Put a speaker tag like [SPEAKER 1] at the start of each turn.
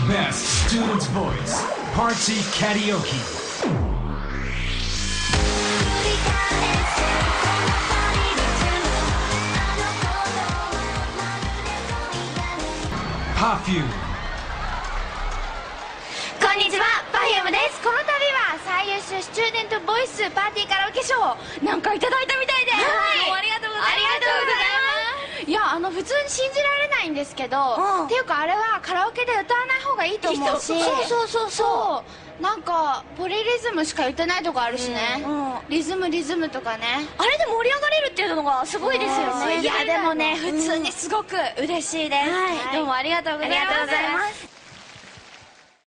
[SPEAKER 1] Best Student's Voice Party Karaoke Perfume。
[SPEAKER 2] こんにちは、Perfume です。この度は最優秀スチューデントボイスパーティーカラオケ賞なんかいただいたみたいで、はい、ありがとうございます。ありがとうございます。いや、普通に信じられないんですけど、っていうかあれはカラオケで歌わない方がいいと思うし、そうなんかポリリズムしか言ってないとこあるしね、リズムとかね、あれで盛り上がれるっていうのがすごいですよね。いやでもね、普通にすごく嬉しいです。どうもありがとうございます。